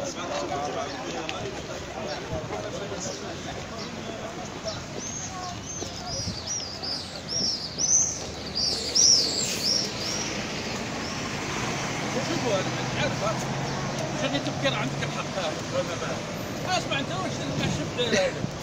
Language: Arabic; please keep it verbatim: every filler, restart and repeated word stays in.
شوفوا عارفه شنو تفكر عندك الحق اسمع انت واش شفت